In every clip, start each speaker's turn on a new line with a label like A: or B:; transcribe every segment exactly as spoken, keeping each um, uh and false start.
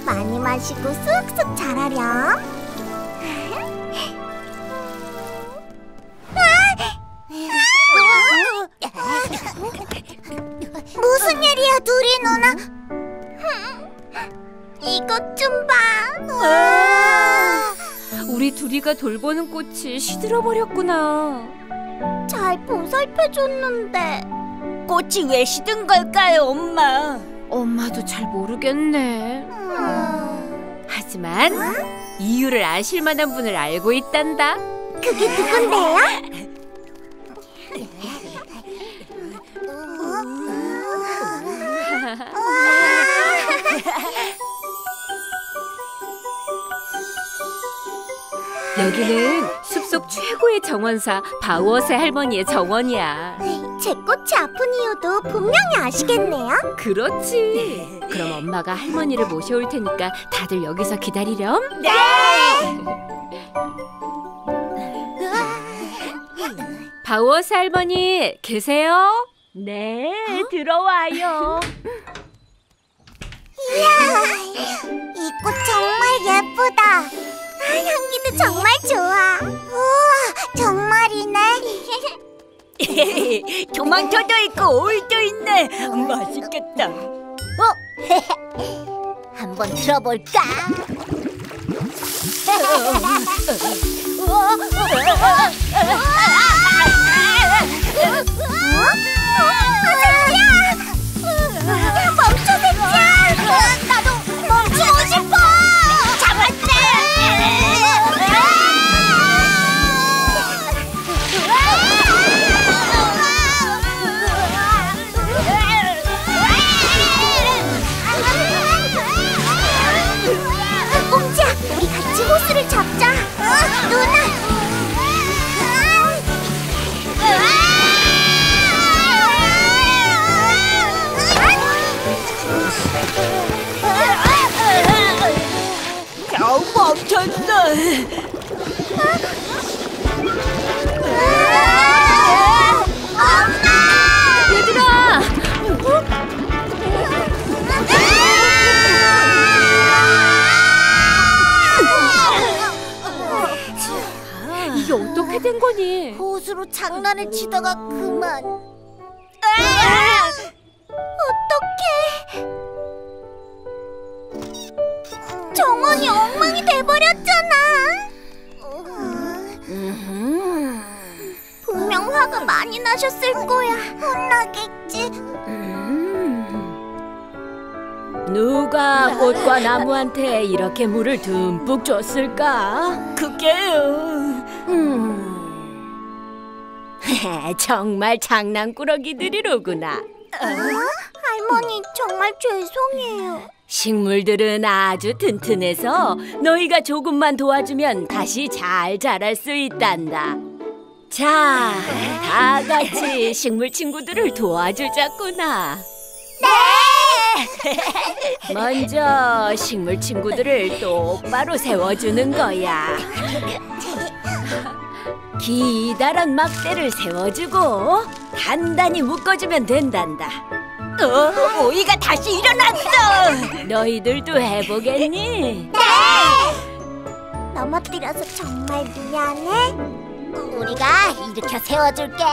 A: 많이 마시고 쑥쑥 자라렴. 무슨 일이야, 누리 누나? 이것 좀 봐.
B: 우리 둘이가 돌보는 꽃이 시들어버렸구나.
A: 잘 보살펴줬는데.
C: 꽃이 왜 시든 걸까요, 엄마?
B: 엄마도 잘 모르겠네.
A: 음...
B: 하지만 어? 이유를 아실 만한 분을 알고 있단다.
A: 그게 누군데요?
B: 여기는 숲속 최고의 정원사 바우어스 할머니의 정원이야.
A: 제 꽃이 아픈 이유도 분명히 아시겠네요?
B: 그렇지. 그럼 엄마가 할머니를 모셔올 테니까 다들 여기서 기다리렴.
A: 네!
B: 바우어스 할머니 계세요?
C: 네, 어? 들어와요.
A: 이야, 이 꽃 정말 예쁘다. 향기도 정말 좋아. 우와, 정말이네.
C: 토마토도 있고 오이도 있네. 맛있겠다. 어?
A: 한번 들어볼까? 어? 새끼야! 멈춰, 새끼야! 나도 멈추고 싶어! 잡았네! 꼼지야, 우리 같이 호수를 잡자. 어, 누나.
C: 겨우 멈췄어.
A: 엄마!
B: 얘들아! 이게 어떻게 된 거니?
A: 호수로 장난을 치다가 그만. 어떡해. 정원이 엉망이 돼버렸잖아. 분명 화가 많이 나셨을 거야. 혼나겠지.
C: 누가 꽃과 나무한테 이렇게 물을 듬뿍 줬을까? 그게요. 음. 정말 장난꾸러기들이로구나.
A: 어? 할머니, 정말 죄송해요.
C: 식물들은 아주 튼튼해서 너희가 조금만 도와주면 다시 잘 자랄 수 있단다. 자, 다 같이 식물 친구들을 도와주자꾸나.
A: 네!
C: 먼저 식물 친구들을 똑바로 세워주는 거야. 기다란 막대를 세워주고 단단히 묶어주면 된단다. 어, 오이가 다시 일어났어. 너희들도 해보겠니?
A: 네! 넘어뜨려서 정말 미안해. 우리가 일으켜 세워줄게.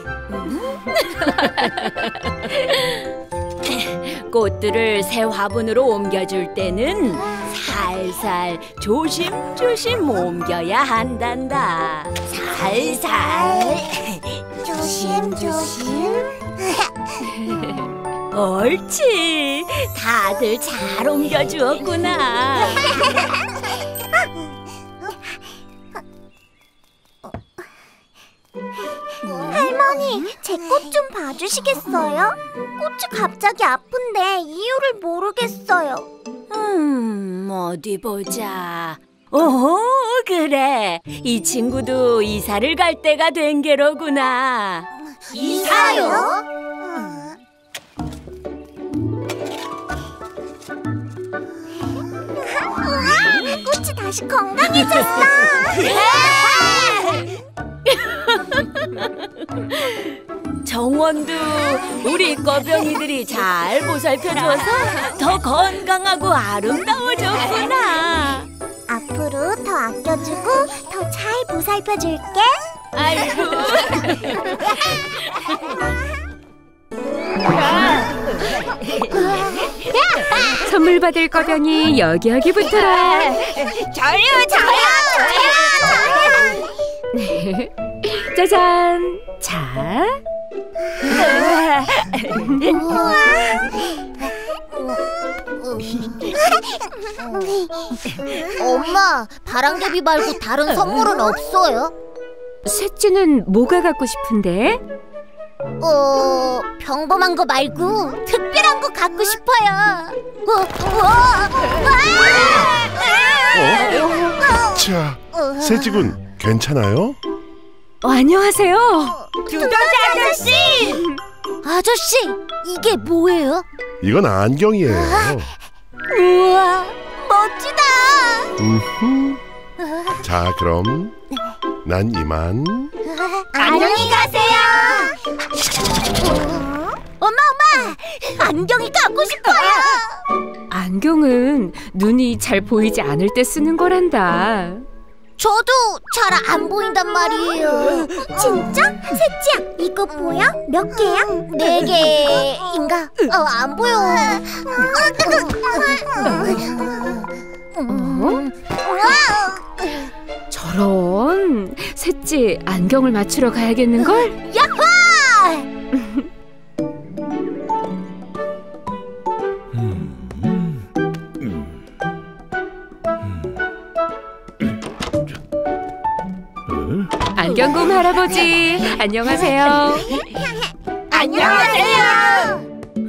C: 꽃들을 새 화분으로 옮겨줄 때는 살살 조심조심 옮겨야 한단다. 살살
A: 조심조심.
C: 옳지. 다들 잘 옮겨주었구나.
A: 할머니, 제 꽃 좀 봐주시겠어요? 꽃이 갑자기 아픈데 이유를 모르겠어요.
C: 음, 어디 보자. 오, 그래. 이 친구도 이사를 갈 때가 된 게로구나.
A: 이사요? 우와, 꽃이 다시 건강해졌어.
C: 정원도 우리 꺼병이들이 잘 보살펴줘서 더 건강하고 아름다워졌구나.
A: 앞으로 더 아껴주고 더 잘 보살펴줄게.
C: 아이고.
B: 선물 받을 거병이 여기 여기 붙어라.
A: 저요, 저요, 저요.
B: 짜잔. 자.
A: 엄마, 바람개비 말고 다른 선물은 없어요?
B: 셋째는 뭐가 갖고 싶은데?
A: 어, 평범한 거 말고 특별한 거 갖고 싶어요. 어, 어,
D: 자, 세지군 괜찮아요?
B: 어, 안녕하세요.
A: 두더지 아저씨! 아저씨, 이게 뭐예요?
D: 이건 안경이에요.
A: 우와, 멋지다.
D: 음흠. 자, 그럼 난 이만.
A: 안녕히 가세요. 엄마, 엄마, 안경이 갖고 싶어요.
B: 안경은 눈이 잘 보이지 않을 때 쓰는 거란다.
A: 저도 잘 안 보인단 말이에요. 진짜? 셋째야, 이거 보여? 몇 개야? 네 개인가? 어, 안 보여.
B: 어? 저런, 셋째 안경을 맞추러 가야겠는걸?
A: 야호!
B: 안경곰 할아버지, 안녕하세요.
A: 안녕하세요.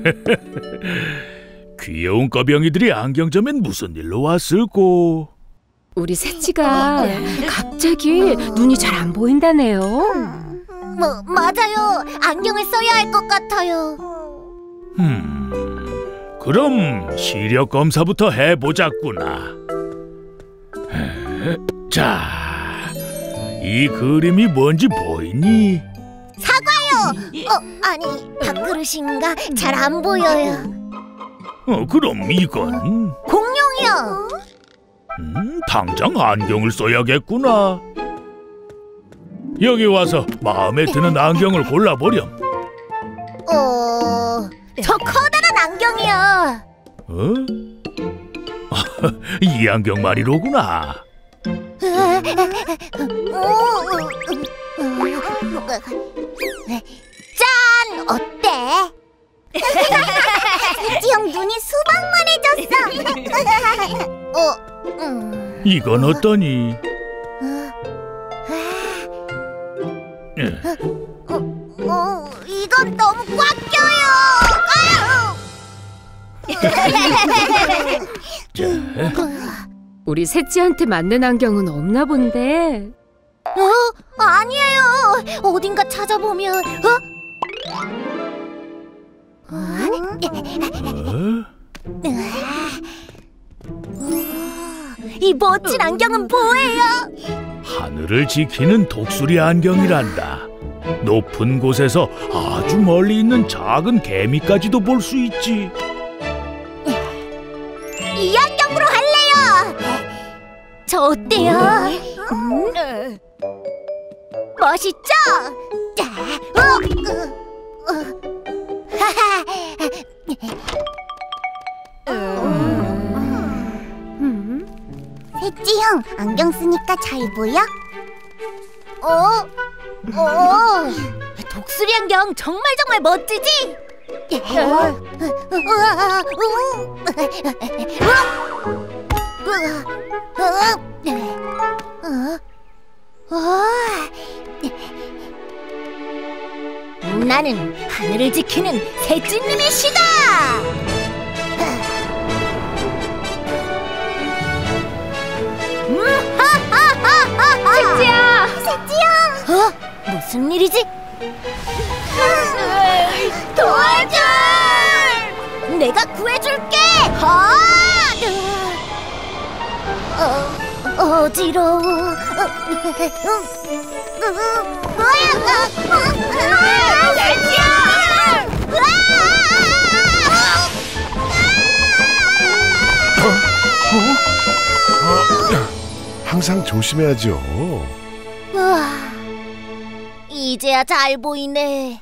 E: 귀여운 꺼병이들이 안경점엔 무슨 일로 왔을꼬?
B: 우리 셋째가 갑자기 눈이 잘 안 보인다네요.
A: 뭐, 맞아요. 안경을 써야 할 것 같아요.
E: 음, 그럼 시력 검사부터 해보자꾸나. 자, 이 그림이 뭔지 보이니?
A: 사과요. 어, 아니, 밥그릇인가? 잘 안 보여요.
E: 어, 그럼 이건?
A: 공룡이요.
E: 음, 당장 안경을 써야겠구나. 여기 와서 마음에 드는 안경을 골라보렴.
A: 어, 저 커다란 안경이요.
E: 어? 이 안경 말이로구나.
A: 짠! 어때? 셋째 형 눈이 수박만해졌어. 어, 음.
E: 이건 어떠니?
A: 어, 이건 너무 꽉 껴요.
B: 우리 셋째한테 맞는 안경은 없나 본데.
A: 어? 아니에요. 어딘가 찾아보면 어?
E: 어?
A: 이 멋진 안경은 뭐예요?
E: 하늘을 지키는 독수리 안경이란다. 높은 곳에서 아주 멀리 있는 작은 개미까지도 볼 수 있지.
A: 이 안경으로 할래요. 저 어때요? 음? 멋있죠? 자, 어, 어, 어. 하하. 음. 셋째 형, 안경 쓰니까 잘 보여? 어? 어? 독수리 안경 정말 정말 멋지지? 우와, 우와, 나는 하늘을 지키는 셋째님이시다.
B: 셋째야!
A: 셋째야! 어? 무슨 일이지? 도와줘! 내가 구해줄게! 어, 어지러워. 셋째야!
D: 항상 조심해야죠.
A: 우와, 이제야 잘 보이네.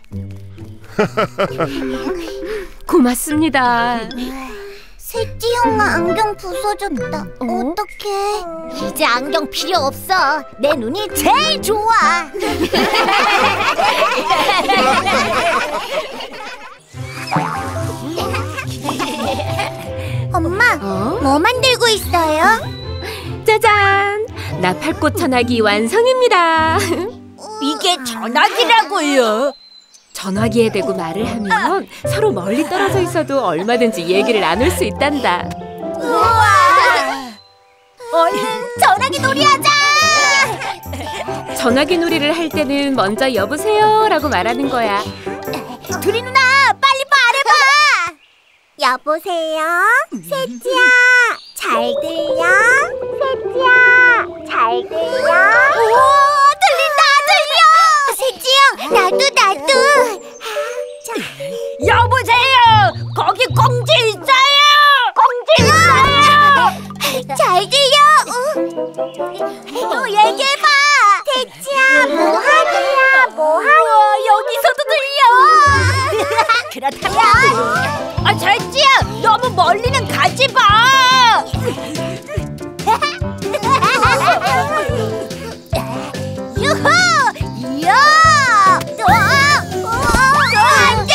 B: 고맙습니다.
A: 셋째 형아 안경 부서졌다.
B: 어?
A: 어떡해? 이제 안경 필요 없어. 내 눈이 제일 좋아. 엄마,
B: 어?
A: 뭐 만들고 있어요?
B: 짜잔! 나팔꽃 전화기 완성입니다.
C: 이게 전화기라고요.
B: 전화기에 대고 말을 하면 서로 멀리 떨어져 있어도 얼마든지 얘기를 나눌 수 있단다.
A: 우와! 전화기 놀이하자!
B: 전화기 놀이를 할 때는 먼저 여보세요 라고 말하는 거야.
A: 두리 누나, 빨리 말해봐! 여보세요? 셋째야, 잘 들려? 셋째야, 잘 들려? 오, 들린다, 들려! 셋째 형, 나도, 나도!
C: 여보세요. 거기 공주 있어요. 공주 있어요.
A: 잘 들려? 어? 또 얘기해봐! 셋째야, 뭐 하냐, 뭐 하냐? 여기서도 들려!
C: 그렇다면 아, 셋째야, 너무 멀리는 가지 마.
A: 유후! 이야! 어, 어, 안 돼!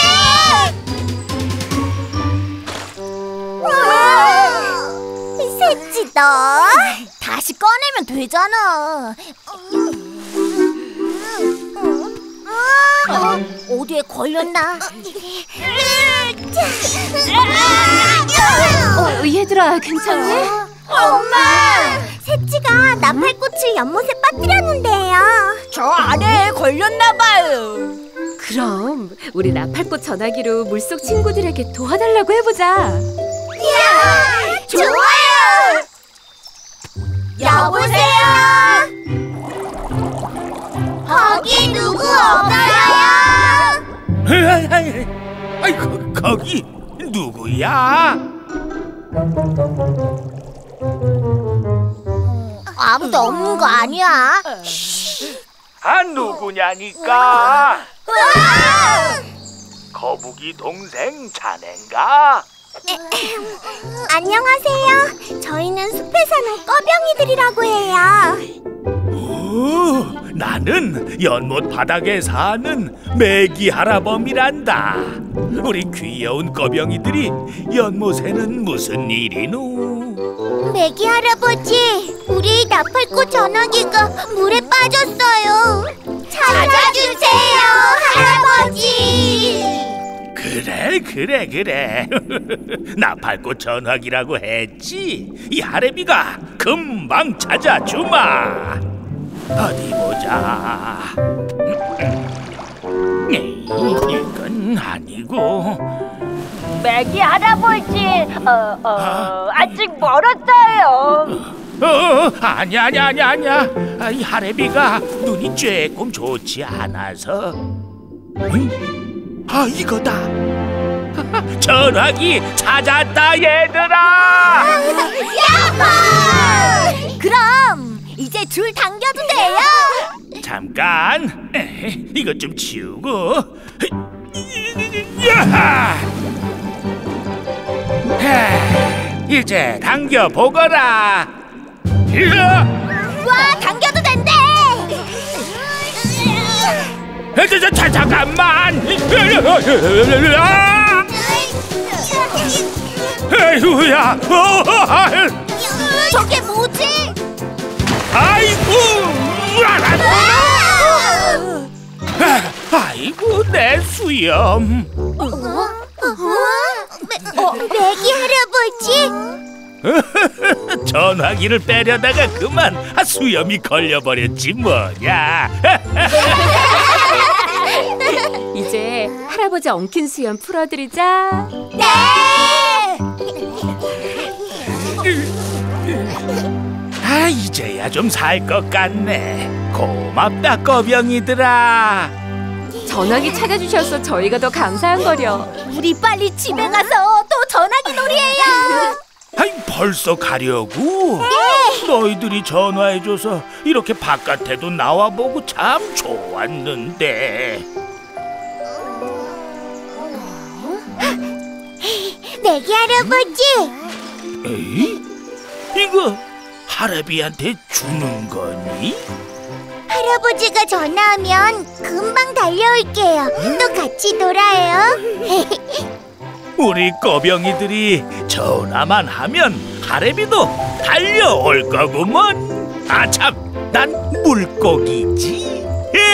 A: 셋째 너 다시 꺼내면 되잖아. 어, 어디에 걸렸나?
B: 어, 얘들아 괜찮니?
A: 엄마! 셋째가 나팔꽃을 연못에 빠뜨렸는데요.
C: 저 안에 걸렸나 봐요.
B: 그럼 우리 나팔꽃 전화기로 물속 친구들에게 도와달라고 해보자.
A: 이야! 좋아요! 여보세요? 거기 누구 없어요?
E: 아이, 아이, 아이, 거, 거기 누구야?
A: 아무도 없는 거 아니야?
E: 아, 누구냐니까?
A: 으아!
E: 거북이 동생 자넨가?
A: 안녕하세요. 저희는 숲에 사는 꺼병이들이라고 해요.
E: 오, 나는 연못 바닥에 사는 메기 할아범이란다. 우리 귀여운 꺼병이들이 연못에는 무슨 일이노?
A: 메기 할아버지, 우리 나팔꽃 전화기가 물에 빠졌어요. 찾아주세요, 할아버지.
E: 그래 그래 그래 나팔꽃 전화기라고 했지. 이 하레비가 금방 찾아주마. 어디 보자. 이건 아니고.
C: 메기 할아버지, 어, 어, 아직 멀었어요.
E: 어, 아니야 아니야 아니야 아니야. 아, 이 하레비가 눈이 조금 좋지 않아서. 응? 아, 이거다. 전화기 찾았다 얘들아.
A: 야호! 그럼 이제 줄 당겨도 돼요?
E: 잠깐. 에헤, 이것 좀 치우고. 야하! 하, 이제 당겨 보거라.
A: 와, 당겨도 된대.
E: 자, 자, 자, 잠깐만. 에휴야.
A: 저게 뭐지?
E: 아이고. 아이고 내 수염.
A: 어? 매, 어, 메기 할아버지?
E: 전화기를 빼려다가 그만 아, 수염이 걸려버렸지 뭐냐.
B: 이제 할아버지 엉킨 수염 풀어드리자.
A: 네!
E: 아, 이제야 좀 살 것 같네. 고맙다 꺼병이들아.
B: 전화기 찾아주셔서 저희가 더 감사한 거려.
A: 우리 빨리 집에 가서 또 전화기 놀이해요.
E: 아이, 벌써 가려고?
A: 네.
E: 너희들이 전화해줘서 이렇게 바깥에도 나와보고 참 좋았는데.
A: 내기 할아버지.
E: 에이? 이거 할애비한테 주는 거니?
A: 할아버지가 전화하면 금방 달려올게요. 또 같이 놀아요.
E: 우리 꺼병이들이 전화만 하면 할애비도 달려올 거구먼. 아참, 난 물고기지.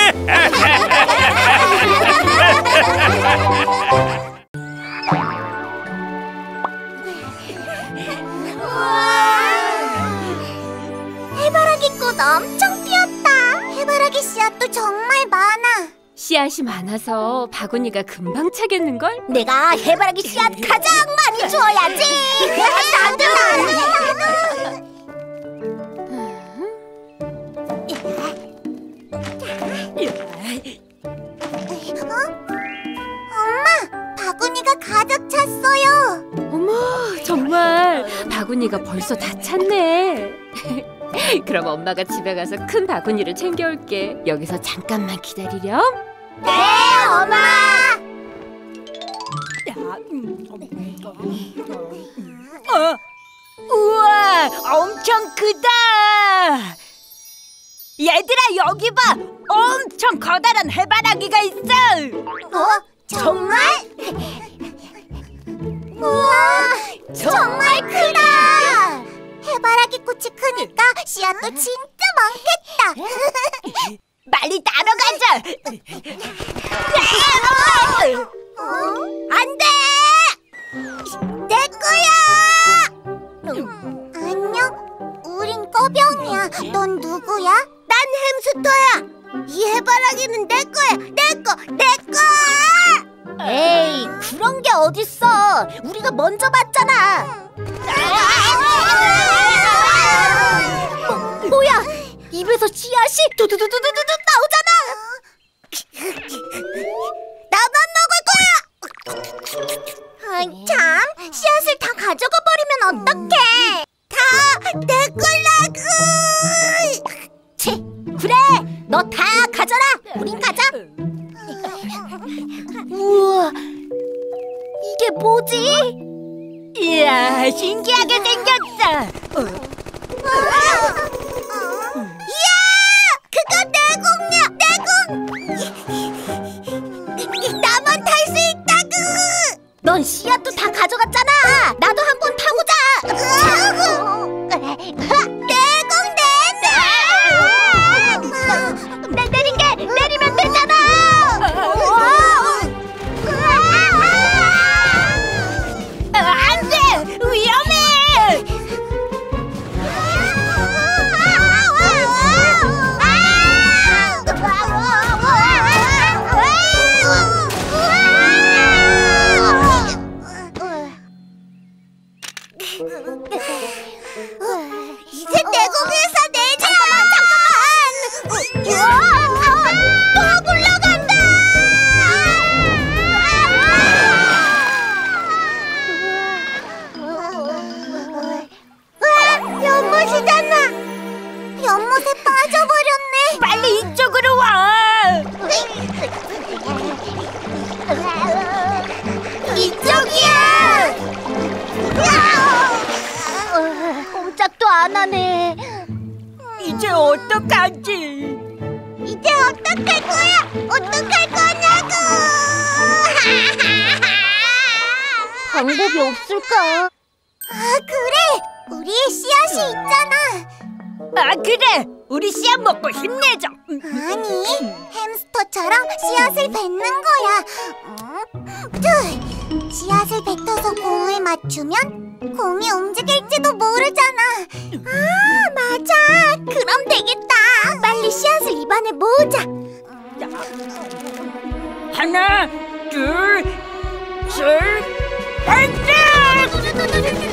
A: 해바라기 꽃 엄청 피었다. 해바라기 씨앗도 정말 많아.
B: 씨앗이 많아서 바구니가 금방 차겠는걸?
A: 내가 해바라기 씨앗 가장 많이 주어야지. 나도 나도. 엄마, 바구니가 가득 찼어요.
B: 어머, 정말 바구니가 벌써 다 찼네. 그럼 엄마가 집에 가서 큰 바구니를 챙겨올게. 여기서 잠깐만 기다리렴.
A: 네, 엄마.
C: 어, 우와, 엄청 크다. 얘들아, 여기 봐. 엄청 커다란 해바라기가 있어.
A: 어? 정말? 우와, 정말 크다. 해바라기 꽃이 크니까 씨앗도 진짜 많겠다.
C: 빨리 따러 가자.
A: 안 돼! 내 거야! 음, 안녕, 우린 꺼병이야. 넌 누구야? 난 햄스터야. 이 해바라기는 내 거야. 내 거, 내 거! 에이, 그런 게 어딨어. 우리가 먼저 봤잖아. 뭐, 뭐야? 입에서 씨앗이 두두두두두두 나오잖아. 나만 먹을 거야. 아이 참, 씨앗을 다 가져가 버리면 어떡해? 다 내 거라고. 치, 그래, 너 다 가져라. 우린 가자. 우와, 이게 뭐지?
C: 이야, 신기하게 생겼어.
A: 이야, 그거 내 공이야, 내 공. 나만 탈 수 있다구. 넌 씨앗도 다 가져갔잖아. 나도 한번 타보자. 내 공 내놔. 내 내린 게 내리면 되잖아.
C: 안 돼! 위험해!
A: 이제 내 공에서 내자. 잠깐만, 잠깐만. 또 굴러간다. 와, 연못이잖아. 연못에 빠져버렸네.
C: 빨리 이쪽으로 와!
A: 이쪽이야. 꼼짝도 안 하네.
C: 이제 어떡하지?
A: 이제 어떡할 거야? 어떡할 거냐고. 방법이 없을까? 아, 그래. 우리의 씨앗이 있잖아.
C: 아, 그래! 우리 씨앗 먹고 힘내자!
A: 아니, 햄스터처럼 씨앗을 뱉는 거야. 음, 둘, 씨앗을 뱉어서 공을 맞추면 공이 움직일지도 모르잖아. 아, 맞아. 그럼 되겠다. 빨리 씨앗을 입안에 모으자.
C: 하나, 둘, 셋, 넷!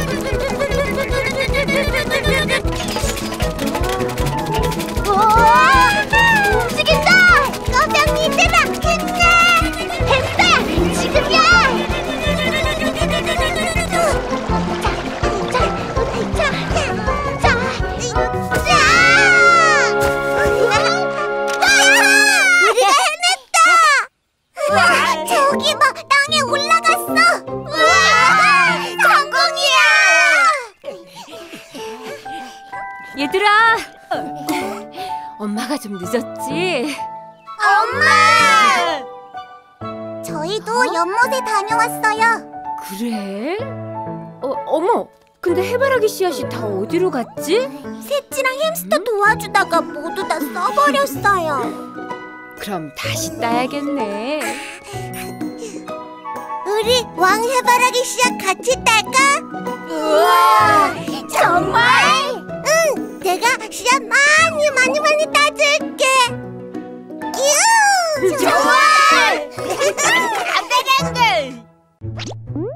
A: 우와, 움직인다. 꺼병이들아, 힘내. 햄스터야, 지금이야.
B: 엄마가 좀 늦었지?
A: 엄마! 저희도 연못에 다녀왔어요.
B: 그래? 어, 어머! 근데 해바라기 씨앗이 다 어디로 갔지?
A: 셋지랑 햄스터 도와주다가 모두 다 써버렸어요.
B: 그럼 다시 따야겠네.
A: 우리 왕 해바라기 씨앗 같이 딸까? 우와! 정말? 응! 내가 씨앗 많이 많이 많이 따줄게. 유! 좋아!
C: 안 되겠네.